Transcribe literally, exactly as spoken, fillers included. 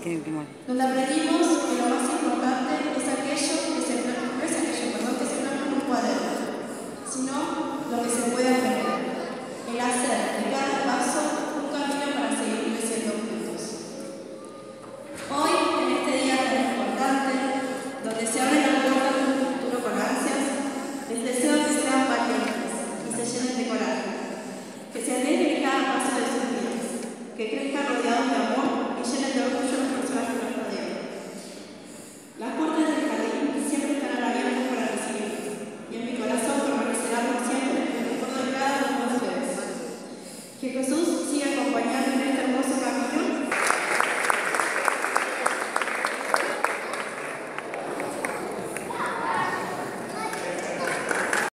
que, que muere. Donde aprendimos que lo más importante es aquello que se no es aquello, perdón, que se plasma en un cuaderno, sino lo que se puede aprender. El hacer de cada paso un camino para seguir creciendo juntos. Hoy, en este día tan importante, donde se abre la puerta de un futuro con ansias, les deseo que sean valientes y se llenen de coraje, que se alegren cada paso de sus vidas, que crezcan rodeados de amor y llenen de orgullo las personas que los rodean. Las puertas del jardín siempre estarán abiertas para recibirlos, y en mi corazón permanecerán siempre el recuerdo de cada uno de ustedes. Que